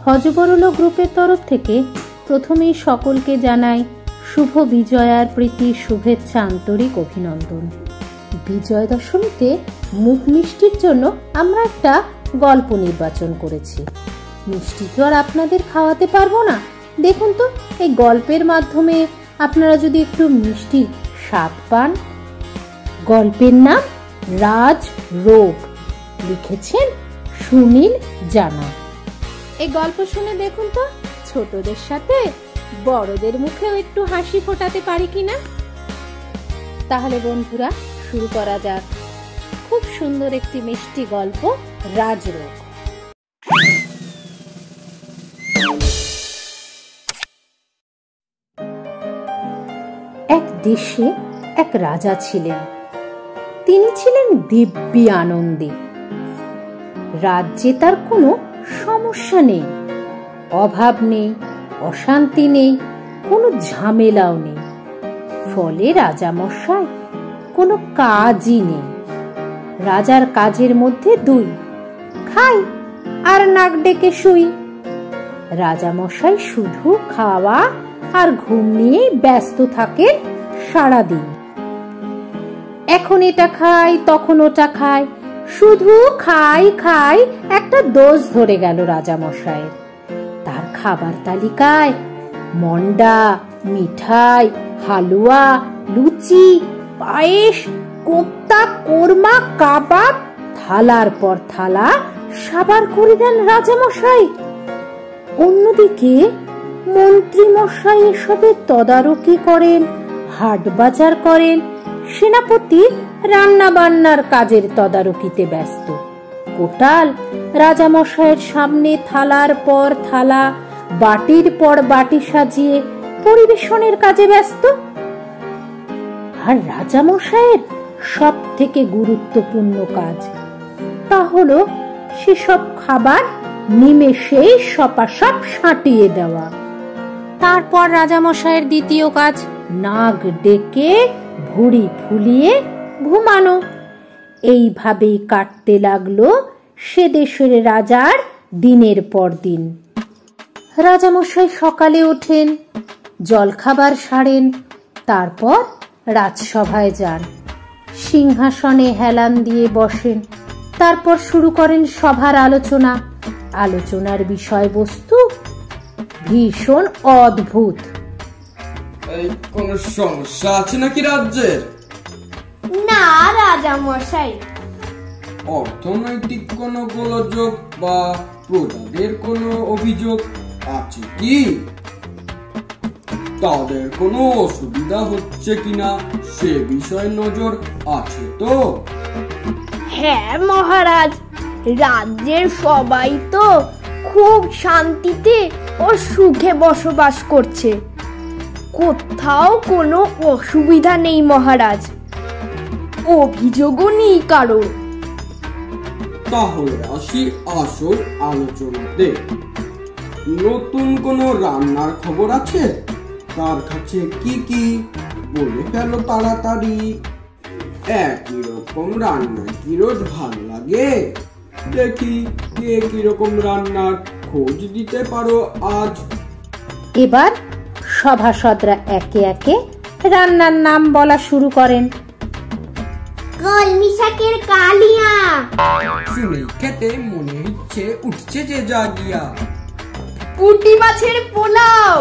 হযবরল গ্রুপের তরফ থেকে প্রথমেই সকলকে জানাই শুভ বিজয়ার প্রীতি শুভেচ্ছা, আন্তরিক অভিনন্দন। বিজয় দশমীতে মুখ মিষ্টির জন্য আমরা একটা গল্প নির্বাচন করেছি। মিষ্টি তো আর আপনাদের খাওয়াতে পারবো না, দেখুন তো এই গল্পের মাধ্যমে আপনারা যদি একটু মিষ্টির স্বাদ পান। গল্পের নাম রাজ রোগ, লিখেছেন সুনীল জানা। এই গল্প শুনে দেখুন তো ছোটদের সাথে বড়দের মুখেও একটু হাসি ফোটাতে পারি কিনা। তাহলে বন্ধুরা শুরু করা যাক খুব সুন্দর একটি মিষ্টি গল্প, রাজরোগ। এক দেশে এক রাজা ছিলেন। তিনি ছিলেন দিব্যি আনন্দে। রাজ্যে তার কোনো সমস্যা নেই, অভাব নেই, অশান্তি নেই, কোনো ঝামেলাও নেই। ফলে রাজামশাই কোনো কাজই নেই। রাজার কাজের মধ্যে দুই, খাই আর নাক ডেকে শুই। রাজামশাই শুধু খাওয়া আর ঘুম নিয়েই ব্যস্ত থাকেন সারাদিন। এখন এটা খাই তখন ওটা খাই, শুধু খাই খাই একটা দোষ ধরে গেল রাজামশাইয়ের। তার খাবার তালিকায় মন্ডা, মিঠাই, হালুয়া, লুচি, পায়েস, কোপ্তা, কোরমা, কাবাব, থালার পর থালা সাবার করে দেন রাজামশাই। অন্যদিকে মন্ত্রী মশাই এসবের তদারকি করেন, হাট বাজার করেন, সেনাপতি রান্না বান্নার কাজের তদারকিতে ব্যস্ত। কোটাল রাজামশাইয়ের সামনে থালার পর থালা, বাটির পর বাটি সাজিয়ে পরিবেশনের কাজে ব্যস্ত। আর রাজামশাইয়ের সব থেকে গুরুত্বপূর্ণ কাজ, তা হলো সেসব খাবার নিমেষেই সপাসপ সাঁটিয়ে দেওয়া। তারপর রাজামশাইয়ের দ্বিতীয় কাজ, নাক ডেকে ভুঁড়ি ফুলিয়ে ঘুমানো। এইভাবেই কাটতে লাগলো সে দেশের রাজার দিনের পর দিন। রাজামশাই সকালে ওঠেন, জলখাবার সারেন, তারপর রাজসভায় যান, সিংহাসনে হেলান দিয়ে বসেন। তারপর শুরু করেন সভার আলোচনা। আলোচনার বিষয়বস্তু ভীষণ অদ্ভুত। কোন সমস্যা আছে নাকি রাজ্যের? না রাজামশাই। অর্থনৈতিক কোন গোলযোগ বা প্রজাদের কোনো অভিযোগ আছে কি? তাদের কোনো অসুবিধা হচ্ছে কিনা সে বিষয়ে নজর আছে তো? হ্যাঁ মহারাজ, রাজ্যের সবাই তো খুব শান্তিতে ও সুখে বসবাস করছে, কোথাও কোনো অসুবিধা নেই মহারাজ, অভিযোগও নেই কারো। তাহলে আসি আসল আলোচনাতে। নতুন কোনো রান্নার খবর আছে? তার কাছে কি কি বলে ফেলো তাড়াতাড়ি। একই রকম রান্না কি রোজ ভালো লাগে? দেখি কে কিরকম রান্নার খোঁজ দিতে পারো আজ। এবার সভাসদরা একে একে রান্নার নাম বলা শুরু করেন। কলমি শাকের কালিয়া, শুনে খেতে মনে ইচ্ছে উঠছে যে জাগিয়া। পুঁটি মাছের পোলাও,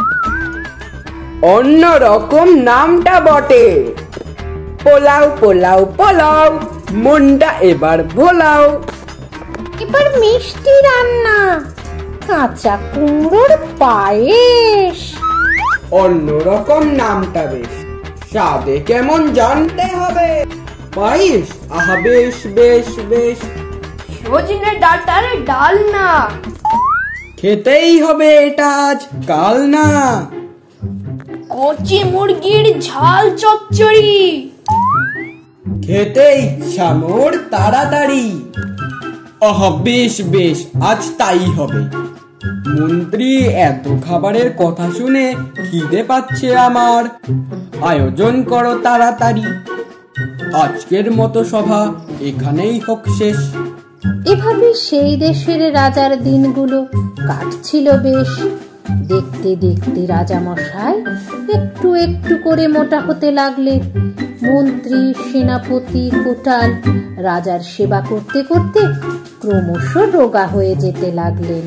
অন্য রকম নামটা বটে, পোলাও পোলাও পোলাও, মনটা এবার ভোলাও। এবার মিষ্টি রান্না, কাঁচা কুমড়োর পায়েস। অন্য রকম নামটা বেশ, স্বাদে কেমন জানতে হবে। পায়েস, আহা বেশ বেশ বেশ। সজনে ডাঁটার ডালনা, খেতেই হবে এটা আজ কাল না। কচি মুরগির ঝাল চচ্চড়ি, খেতেই সামর তাড়াতাড়ি। আহা বেশ বেশ, আজ তাই হবে। মন্ত্রী, এত খাবারের কথা শুনে খিদে পাচ্ছে আমার, আয়োজন করো তাড়াতাড়ি। আজকের মতো সভা এখানেই হোক শেষ। এভাবে সেই দেশের রাজার দিনগুলো কাটছিল বেশ। দেখতে দেখতে রাজামশাই একটু একটু করে মোটা হতে লাগলেন। মন্ত্রী, সেনাপতি, কোটাল রাজার সেবা করতে করতে ক্রমশ রোগা হয়ে যেতে লাগলেন।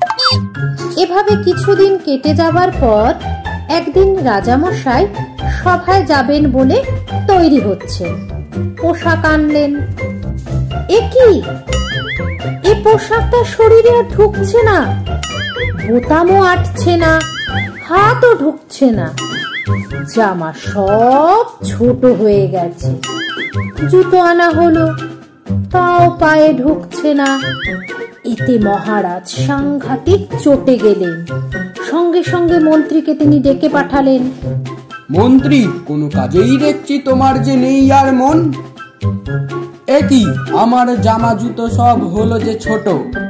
এভাবে কিছুদিন কেটে যাবার পর একদিন রাজামশাই সভায় যাবেন বলে তৈরি হচ্ছেন। পোশাক আনলেন। এ কি, এ পোশাকটা শরীরে আর ঢুকছে না, বোতামও আটছে না, হাতও ঢুকছে না, জামা সব ছোট হয়ে গেছে। জুতো আনা হলো, তাও পায়ে ঢুকছে না। এতে মহারাজ সাংঘাতিক চটে গেলেন। সঙ্গে সঙ্গে মন্ত্রীকে তিনি ডেকে পাঠালেন। মন্ত্রী, কোনো কাজেই দেখছি তোমার যে নেই আর মন। একই, আমার জামা জুতো সব হলো যে ছোট।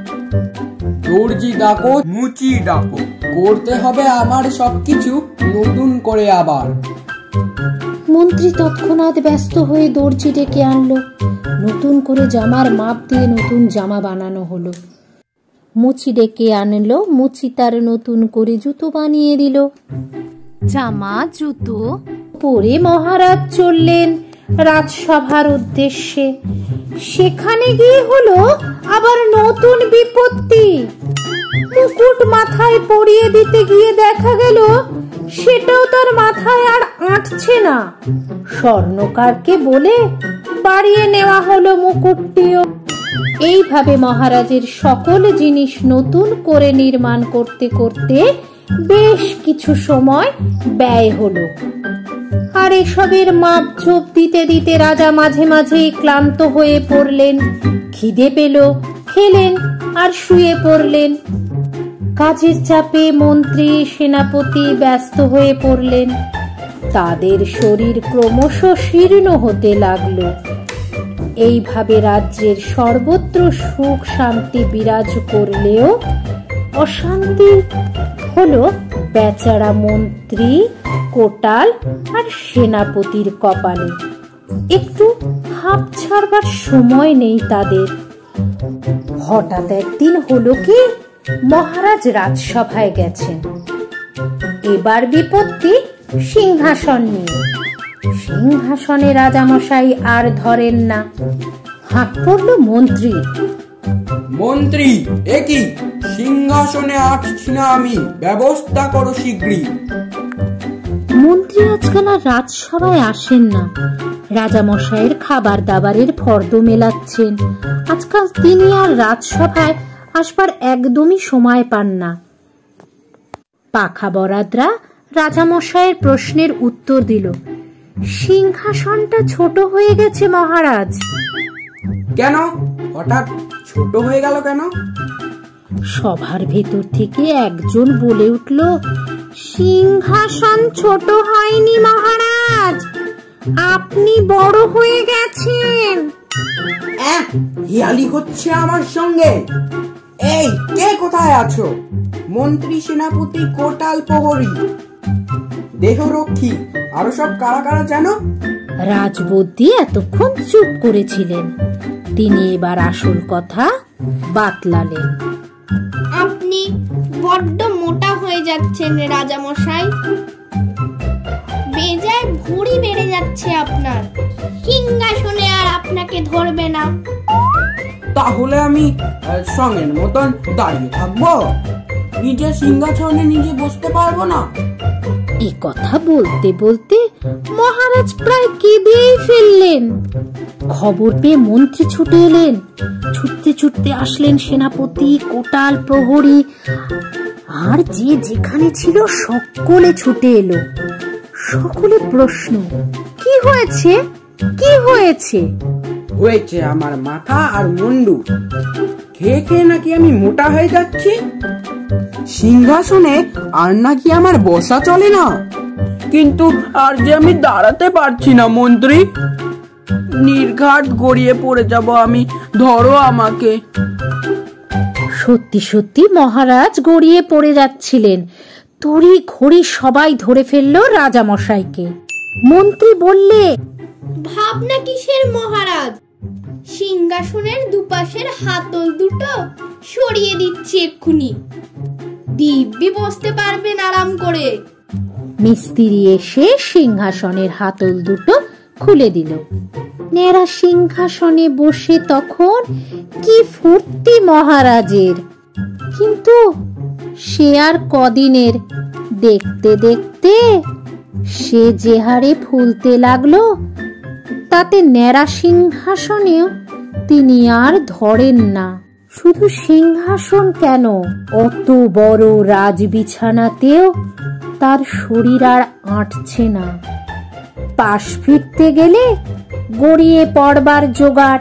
দর্জি ডাকো, মুচি ডাকো, করতে হবে আমার সবকিছু নতুন করে আবার। মন্ত্রী তৎক্ষণাৎ ব্যস্ত হয়ে দর্জি ডেকে আনলো। নতুন করে জামার মাপ দিয়ে নতুন জামা বানানো হলো। মুচি ডেকে আনলো, মুচি তার নতুন করে জুতো বানিয়ে দিল। জামা জুতো পরে মহারাজ চললেন রাজসভার উদ্দেশ্যে। সেখানে গিয়ে হলো আবার নতুন বিপত্তি। মুকুট মাথায় পরিয়ে দিতে গিয়ে দেখা গেল সেটাও তার মাথায় আর আঁটছে না। স্বর্ণকারকে বলে বাড়িয়ে নেওয়া হলো মুকুটটিও। এইভাবে মহারাজের সকল জিনিস নতুন করে নির্মাণ করতে করতে বেশ কিছু সময় ব্যয় হলো। আর এসবের মাপঝোপ দিতে দিতে রাজা মাঝে মাঝেই ক্লান্ত হয়ে পড়লেন। খিদে পেল, খেলেন আর শুয়ে পড়লেন। কাজের চাপে মন্ত্রী, সেনাপতি ব্যস্ত হয়ে পড়লেন। তাদের শরীর ক্রমশ শীর্ণ হতে লাগলো। এইভাবে রাজ্যের সর্বত্র সুখ শান্তি বিরাজ করলেও অশান্তি হলো বেচারা মন্ত্রী, কোটাল আর সেনাপতির কপালে। একটু হাঁপ ছাড়বার সময় নেই তাদের। হঠাৎ একদিন হলো কি, মহারাজ রাজসভায় গেছেন। এবার বিপত্তি সিংহাসন নিয়ে। সিংহাসনে রাজামশাই আর ধরেন না। হাত পড়ল মন্ত্রী। মন্ত্রী, একই, সিংহাসনে আটছি না আমি, ব্যবস্থা করো শীঘ্রই। মন্ত্রী আজকাল আর রাজসভায় আসেন না। রাজামশাইয়ের খাবার দাবারের ফর্দ মেলাচ্ছেন। আজকাল তিনি আর রাজসভায় আসবার একদমই সময় পান না। পাখা বরাদরা রাজামশাইয়ের প্রশ্নের উত্তর দিল। সিংহাসনটা ছোট হয়ে গেছে মহারাজ। কেন? হঠাৎ ছোট হয়ে গেল কেন? সভার ভেতর থেকে একজন বলে উঠল, সিংহাসন ছোট হয়নি মহারাজ, আপনি বড় হয়ে গেছেন। হিয়ালি হচ্ছে আমার সঙ্গে। এই, কে কোথায় আছো? মন্ত্রী, সেনাপতি, কোটাল, প্রহরী, দেহরক্ষী, আরো সব কারা কারা জানো? রাজবদ্যি এতক্ষণ চুপ করেছিলেন। তিনি এবার আসল কথা বাতলালেন। আপনি বড্ড মোটা হয়ে যাচ্ছেন রাজামশাই। বেজায় ভুঁড়ি বেড়ে যাচ্ছে আপনার। সিংহাসনে আর আপনাকে ধরবে না। তাহলে আমি সঙ্গের মতন দাঁড়িয়ে থাকবো? নিজের সিংহাসনে নিজে বসতে পারবো না? এই কথা বলতে বলতে মহারাজ প্রায় কেঁদেই ফেললেন। খবর পেয়ে মন্ত্রী ছুটে এলেন। ছুটতে ছুটতে আসলেন সেনাপতি, কোটাল, প্রহরী আর যে যেখানে ছিল সকলে ছুটে এলো। সকলে প্রশ্ন, কি হয়েছে, কি হয়েছে? হয়েছে আমার মাথা আর মুন্ডু। খেয়ে খেয়ে নাকি আমি মোটা হয়ে যাচ্ছি। সিংহাসনে আর নাকি আমার বসা চলে না। কিন্তু আর যে আমি দাঁড়াতে পারছি না মন্ত্রী। নির্ঘাত গড়িয়ে পড়ে যাব আমি, ধরো আমাকে। সত্যি সত্যি মহারাজ গড়িয়ে পড়ে যাচ্ছিলেন। তড়ি ঘড়ি সবাই ধরে ফেললো রাজামশাইকে। মন্ত্রী বললে, ভাবনা কিসের মহারাজ? সিংহাসনের দুপাশের হাতল দুটো সরিয়ে দিচ্ছি এক্ষুনি, দিব্যি বসতে পারবেন আরাম করে। মিস্ত্রি এসে সিংহাসনের হাতল দুটো খুলে দিল। ন্যাড়া সিংহাসনে বসে তখন কি ফুর্তি মহারাজের! কিন্তু সে আর কদিনের, দেখতে দেখতে সে যে হারে ফুলতে লাগলো, তাতে ন্যাড়া সিংহাসনেও তিনি আর ধরেন না। শুধু সিংহাসন কেন, অত বড় রাজবিছানাতেও তার শরীর আর আঁটছে না। পাশ ফিরতে গেলে গড়িয়ে পড়বার জোগাড়।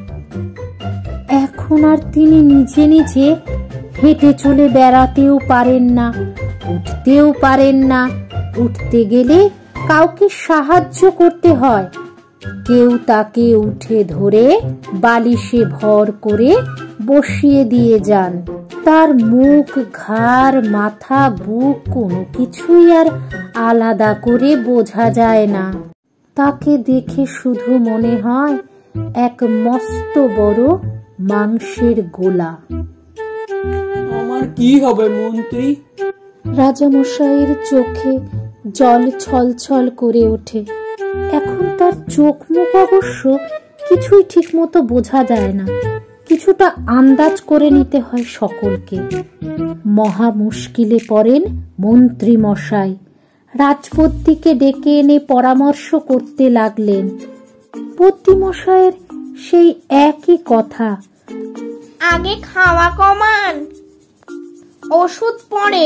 এখন আর তিনি নিজে নিজে হেঁটে চলে বেড়াতেও পারেন না, উঠতেও পারেন না। উঠতে গেলে কাউকে সাহায্য করতে হয়। কেউ তাকে উঠে ধরে বালিশে ভর করে বসিয়ে দিয়ে যান। তার মুখ, ঘাড়, মাথা, বুক কোনো কিছুই আর আলাদা করে বোঝা যায় না। তাকে দেখে শুধু মনে হয় এক মস্ত বড় মাংসের গোলা। আমার কি হবে মন্ত্রী? রাজামশাইয়ের চোখে জল ছলছল করে ওঠে। এখন তার চোখ মুখ অবশ্য কিছুই ঠিক মতো বোঝা যায় না, কিছুটা আন্দাজ করে নিতে হয় সকলকে। মহা মুশকিলে পড়েন মন্ত্রী মশাই। রাজবদ্যিকে ডেকে এনে পরামর্শ করতে লাগলেন। বদ্যি মশাইয়ের সেই একই কথা, আগে খাওয়া কমান, ওষুধ পরে।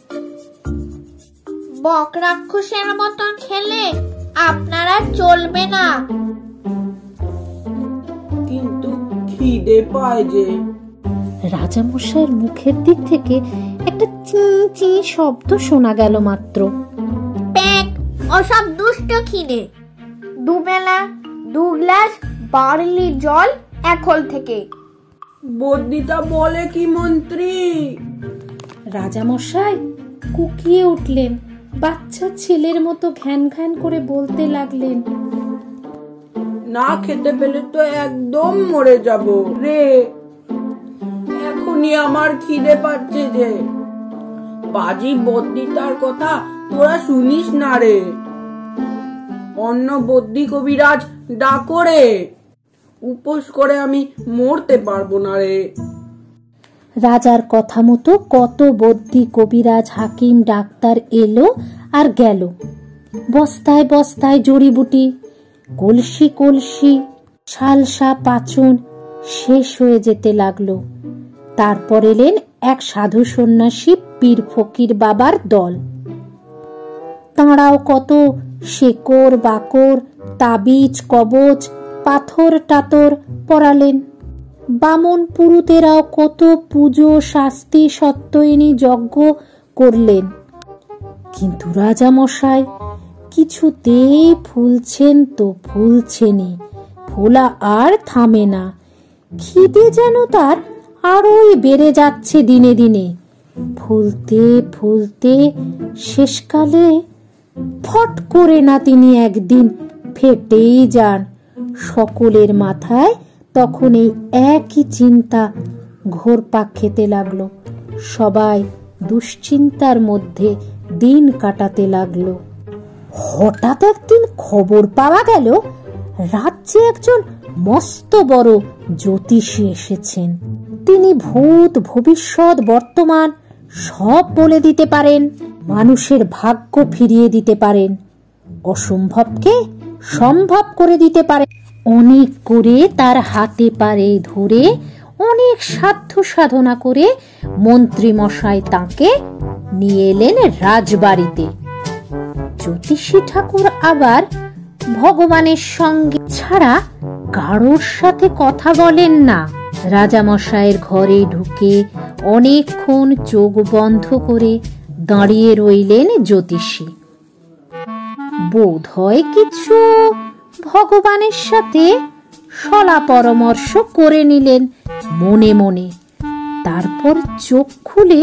বক রাক্ষসের মতন খেলে আপনারা চলবে না। কিন্তু খিদে পায় যে। রাজামশাইয়ের মুখের দিক থেকে একটা চি চি শব্দ শোনা গেল মাত্র। প্যাক, ওসব দুষ্ট খিদে। দুবেলা 2 গ্লাস বার্লির জল এখন থেকে। বদ্যিটা বলে কি মন্ত্রী? রাজামশাই কুকিয়ে উঠলেন, বাচ্চা ছেলের মতো ঘ্যান ঘ্যান করে বলতে লাগলেন, না খেতে পেলে তো একদম মরে যাব রে। এখনই আমার খিদে পাচ্ছে যে। বাজি বদ্যিটার কথা তোরা শুনিস না রে। অন্য বদ্যি কবিরাজ ডাকো রে। উপোস করে আমি মরতে পারবো না রে। রাজার কথা মতো কত বদ্যি কবিরাজ, হাকিম, ডাক্তার এলো আর গেল। বস্তায় বস্তায় জড়িবুটি, কলসি কলসি শালসা পাচন শেষ হয়ে যেতে লাগলো। তারপর এলেন এক সাধু সন্ন্যাসী পীর ফকির বাবার দল। তাঁরাও কত শেকড় বাকর, তাবিজ কবচ, পাথর টাতর পরালেন। বামন পুরুতেরাও কত পুজো, শাস্তি, সত্যয়নী যজ্ঞ করলেন। কিন্তু রাজামশাই কিছুতেই ফুলছেন তো ফুলছেনই, ফোলা আর থামে না। খিদে যেন তার আরোই বেড়ে যাচ্ছে দিনে দিনে। ফুলতে ফুলতে শেষকালে ফট করে না তিনি একদিন ফেটেই যান। সকলের মাথায় তখন এই একই চিন্তা ঘোরপাক খেতে লাগলো। সবাই দুশ্চিন্তার মধ্যে দিন কাটাতে লাগলো। হঠাৎ একদিন খবর পাওয়া গেল রাজ্যে একজন মস্ত বড় জ্যোতিষী এসেছেন। তিনি ভূত, ভবিষ্যৎ, বর্তমান সব বলে দিতে পারেন, মানুষের ভাগ্য ফিরিয়ে দিতে পারেন, অসম্ভবকে সম্ভব করে দিতে পারেন। অনেক করে তার হাতে পারে ধরে অনেক সাধ্য সাধনা করে মন্ত্রী মশাই তাকে নিয়ে এলেন রাজবাড়িতে। জ্যোতিষী ঠাকুর আবার ভগবানের সঙ্গে ছাড়া কারোর সাথে কথা বলেন না। রাজামশাইয়ের ঘরে ঢুকে অনেকক্ষণ চোখ বন্ধ করে দাঁড়িয়ে রইলেন জ্যোতিষী। বোধ হয় কিছু ভগবানের সাথে সলা পরামর্শ করে নিলেন মনে মনে। তারপর চোখ খুলে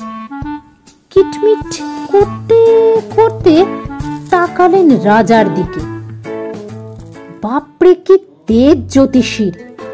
কিটমিট করতে করতে তাকালেন রাজার দিকে। বাপরে কি তেজ জ্যোতিষীর!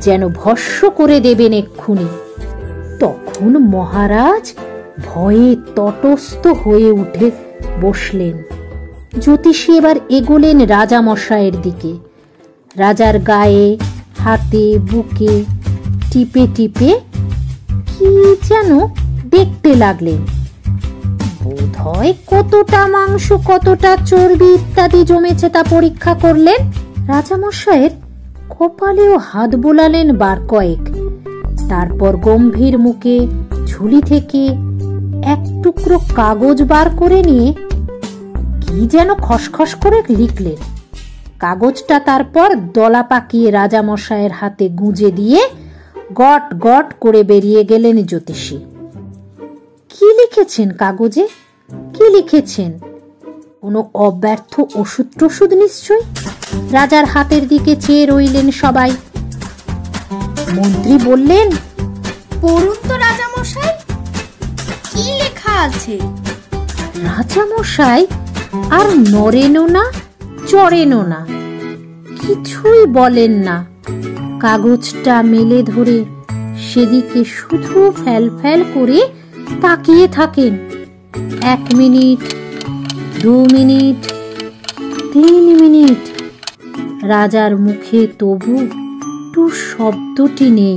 যেন ভস্ম করে দেবেন এক্ষুনি। তখন মহারাজ ভয়ে তটস্থ হয়ে উঠে বসলেন। জ্যোতিষী এবার এগোলেন রাজামশাইয়ের দিকে। রাজার গায়ে, হাতে, বুকে টিপে টিপে কি যেন দেখতে লাগলেন। বোধহয় কতটা মাংস, কতটা চর্বি ইত্যাদি জমেছে তা পরীক্ষা করলেন। রাজামশাইয়ের কপালেও হাত বোলালেন বার কয়েক। তারপর গম্ভীর মুখে ঝুলি থেকে এক টুকরো কাগজ বার করে নিয়ে কি যেন খসখস করে লিখলেন। কাগজটা তারপর দলা পাকিয়ে রাজামশাইয়ের হাতে গুঁজে দিয়ে গট গট করে বেরিয়ে গেলেন জ্যোতিষী। কি লিখেছেন কাগজে? কি লিখেছেন? কোনো অব্যর্থ ওষুধ টষুধ নিশ্চয়। রাজার হাতের দিকে চেয়ে রইলেন সবাই। মন্ত্রী বললেন, পড়ুন তো রাজামশাই, কি লেখা আছে? রাজামশাই আর নড়েনও না, চড়েনও না, কিছুই বলেন না। কাগজটা মেলে ধরে সেদিকে শুধু ফ্যাল ফ্যাল করে তাকিয়ে থাকেন। 1 মিনিট, 2 মিনিট, 3 মিনিট। রাজার মুখে তবু একটু শব্দটি নেই।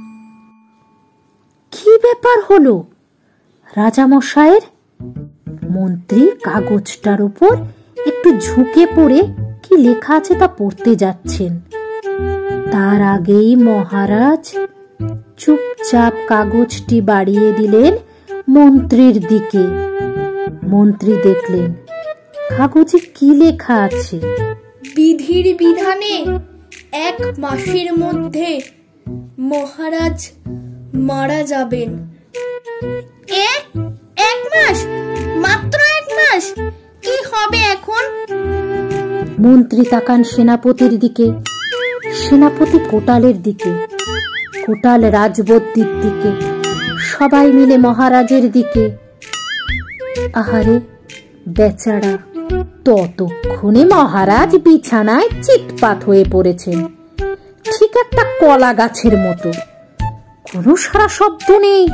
কি ব্যাপার হলো রাজামশাইয়ের? মন্ত্রী কাগজটার উপর একটু ঝুঁকে পড়ে কি লেখা আছে তা পড়তে যাচ্ছেন। তার আগেই মহারাজ চুপচাপ কাগজটি বাড়িয়ে দিলেন মন্ত্রীর দিকে। মন্ত্রী দেখলেন কাগজে কি লেখা আছে। বিধির বিধানে 1 মাসের মধ্যে মহারাজ মারা যাবেন। 1 মাস? মাত্র 1 মাস? কি হবে এখন? মন্ত্রী তাকান সেনাপতির দিকে, সেনাপতি কোটালের দিকে, কোটাল রাজবদ্দির দিকে, সবাই মিলে মহারাজের দিকে। আহারে বেচারা, ততক্ষণে মহারাজ বিছানায় চিৎপাত হয়ে পড়েছেন, ঠিক একটা কলা গাছের মতো। কোনো সারা শব্দ নেই।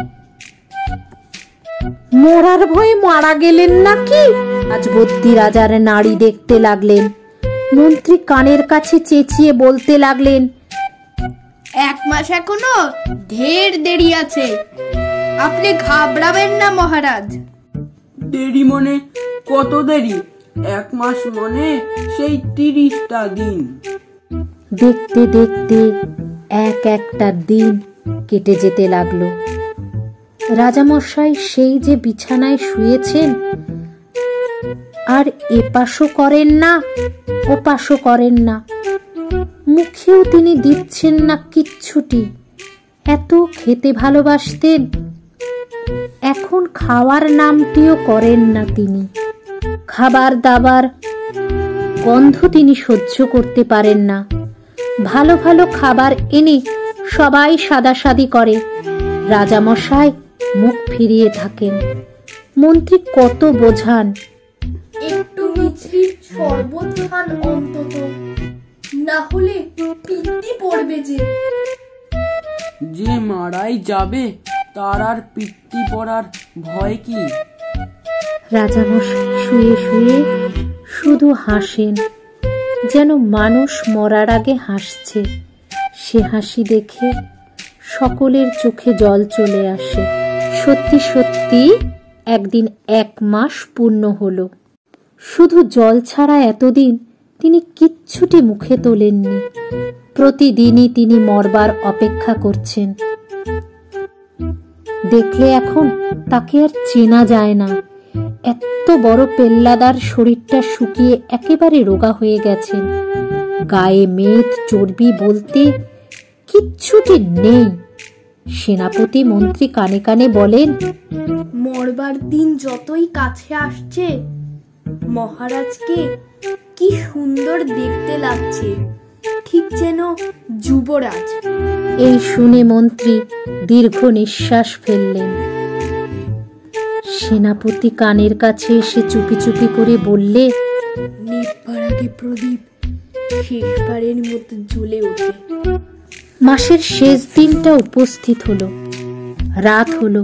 মরার ভয়ে মারা গেলেন নাকি? রাজবদ্দি রাজার নাড়ি দেখতে লাগলেন। মন্ত্রী কানের কাছে চেঁচিয়ে বলতে লাগলেন, 1 মাস এখনো ঢের দেরি আছে, আপনি ঘাবড়াবেন না মহারাজ। দেরি মনে কত দেরি? 1 মাস মনে সেই 30টা দিন। দেখতে দেখতে এক একটা দিন কেটে যেতে লাগলো। রাজামশাই সেই যে বিছানায় শুয়েছেন, আর এপাশও করেন না, ওপাশও করেন না, মুখেও তিনি দিচ্ছেন না কিচ্ছুটি। এত খেতে ভালোবাসতেন, এখন খাওয়ার নামটিও করেন না তিনি। খাবার দাবার গন্ধ তিনি সহ্য করতে পারেন না। ভালো ভালো খাবার এনে সবাই সাদাসাদি করে, রাজামশাই মুখ ফিরিয়ে থাকেন। মন্ত্রী কত বোঝান, একটু মিছরির শরবত খান অন্তত, না হলে পিত্তি পড়বে যে মারাই যাবে তার আর পিত্তি পড়ার ভয় কি? রাজামশাই শুয়ে শুয়ে শুধু হাসেন, যেন মানুষ মরার আগে হাসছে। সে হাসি দেখে সকলের চোখে জল চলে আসে। সত্যি সত্যি একদিন 1 মাস পূর্ণ হলো। শুধু জল ছাড়া এতদিন তিনি কিচ্ছুটি মুখে তোলেননি। প্রতিদিনই তিনি মরবার অপেক্ষা করছেন। দেখলে এখন তাকে আর চেনা যায় না। এত বড় পেল্লাদার শরীরটা শুকিয়ে একেবারে রোগা হয়ে গেছেন। গায়ে মেদ চর্বি বলতে কিচ্ছুটি নেই। সেনাপতি মন্ত্রী কানে কানে বলেন, মরবার দিন যতই কাছে আসছে, মহারাজকে কি সুন্দর দেখতে লাগছে, ঠিক যেন যুবরাজ। এই শুনে মন্ত্রী দীর্ঘ নিঃশ্বাস ফেললেন। সেনাপতি কানের কাছে এসে চুপি চুপি করে বললে, নিভবার আগে প্রদীপ শেষবারের মতো জ্বলে ওঠে। মাসের শেষ দিনটা উপস্থিত হলো। রাত হলো,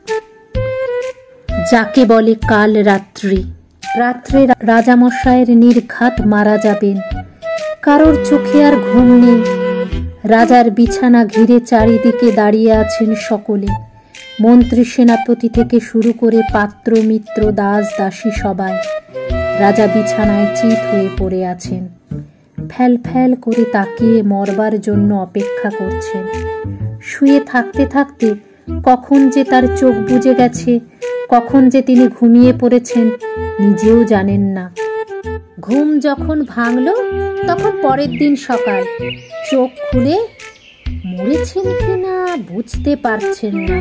যাকে বলে কাল রাত্রি। রাত্রে রাজামশাইয়ের নির্ঘাত মারা যাবেন। কারোর চোখে আর ঘুম নেই। রাজার বিছানা ঘিরে চারিদিকে দাঁড়িয়ে আছেন সকলে। মন্ত্রী সেনাপতি থেকে শুরু করে পাত্র মিত্র দাস দাসী সবাই। রাজা বিছানায় চিত হয়ে পড়ে আছেন। ফ্যাল ফ্যাল করে তাকিয়ে মরবার জন্য অপেক্ষা করছেন। শুয়ে থাকতে থাকতে কখন যে তার চোখ বুজে গেছে, কখন যে তিনি ঘুমিয়ে পড়েছেন নিজেও জানেন না। ঘুম যখন ভাঙল তখন পরের দিন সকাল। চোখ খুলে মরেছেন কিনা বুঝতে পারছেন না।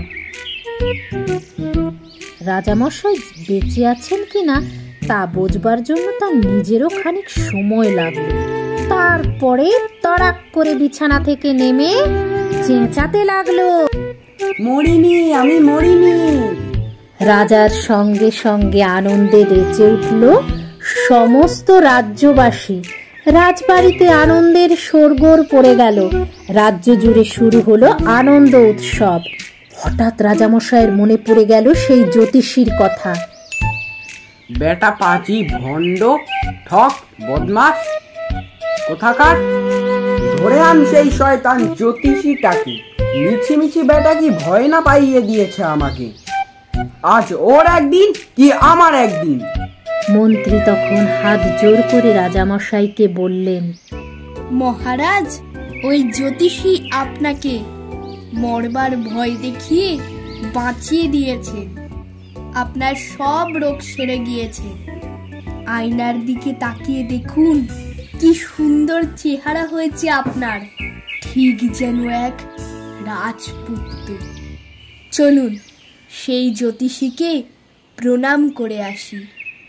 রাজামশাই বেঁচে আছেন কিনা তা বোঝবার জন্য তার নিজেরও খানিক সময় লাগলো। তারপরে তড়াক করে বিছানা থেকে নেমে চেঁচাতে লাগলো, মরিনি, আমি মরিনি। রাজার সঙ্গে সঙ্গে আনন্দে নেচে উঠল সমস্ত রাজ্যবাসী। রাজবাড়িতে আনন্দের শোরগোল পড়ে গেল। রাজ্য জুড়ে শুরু হলো আনন্দ উৎসব। হঠাৎ রাজামশাইয়ের মনে পড়ে গেল সেই জ্যোতিষীর কথা। বেটা পাজি, ভণ্ড, ঠক, বদমাস কোথাকার, ধরে আন সেই শয়তান জ্যোতিষীটাকে। মিছিমিছি বেটা কি ভয় না পাইয়ে দিয়েছে আমাকে। আজ ওর একদিন কি আমার একদিন। মন্ত্রী তখন হাত জোর করে রাজামশাইকে বললেন, মহারাজ, ওই জ্যোতিষী আপনাকে মরবার ভয় দেখিয়ে বাঁচিয়ে দিয়েছে। আপনার সব রোগ সেরে গিয়েছে। আয়নার দিকে তাকিয়ে দেখুন, কি সুন্দর চেহারা হয়েছে আপনার, ঠিক যেন এক রাজপুত্র। চলুন সেই জ্যোতিষীকে প্রণাম করে আসি।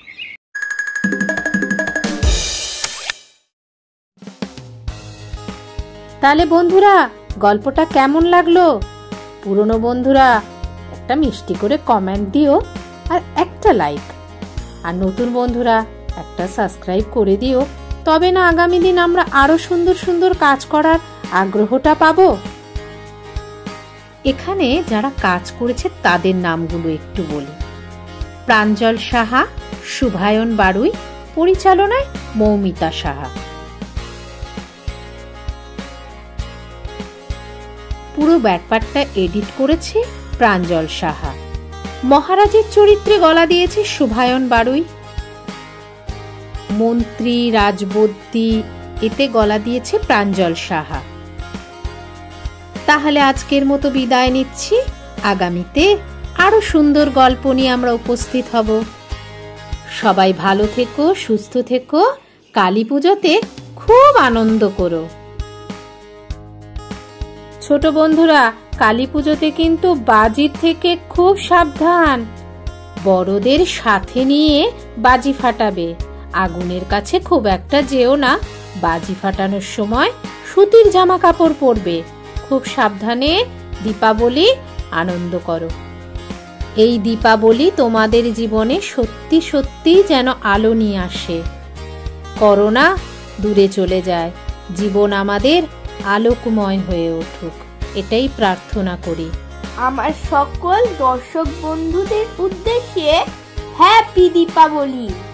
তাহলে বন্ধুরা, গল্পটা কেমন লাগলো? পুরনো বন্ধুরা একটা মিষ্টি করে কমেন্ট দিও আর একটা লাইক, আর নতুন বন্ধুরা একটা সাবস্ক্রাইব করে দিও। তবে না আগামী দিন আমরা আরো সুন্দর সুন্দর কাজ করার আগ্রহটা পাবো। এখানে যারা কাজ করেছে তাদের নামগুলো একটু বলি। প্রাঞ্জল সাহা, শুভায়ন বাড়ুই, পরিচালনায় মৌমিতা সাহা। পুরো ব্যাপারটা এডিট করেছে প্রাঞ্জল সাহা। মহারাজের চরিত্রে গলা দিয়েছে শুভায়ন বাড়ুই। মন্ত্রী, রাজবদ্যী এতে গলা দিয়েছে প্রাঞ্জল সাহা। তাহলে আজকের মতো বিদায় নিচ্ছি। আগামীতে আরো সুন্দর গল্প নিয়ে আমরা উপস্থিত হব। সবাই ভালো থেকো, সুস্থ থেকো। কালী পুজোতে খুব আনন্দ করো। ছোট বন্ধুরা, কালী পুজোতে কিন্তু বাজির থেকে খুব সাবধান। বড়দের সাথে নিয়ে বাজি ফাটাবে। আগুনের কাছে খুব একটা যেও না। বাজি ফাটানোর সময় সুতির জামা কাপড় পরবে। খুব সাবধানে দীপাবলি আনন্দ করো। এই দীপাবলি তোমাদের জীবনে সত্যি সত্যি যেন আলো নিয়ে আসে। করোনা দূরে চলে যায়। জীবন আমাদের আলোকময় হয়ে উঠুক, এটাই প্রার্থনা করি। আমার সকল দর্শক বন্ধুদের উদ্দেশ্যে হ্যাপি দীপাবলি।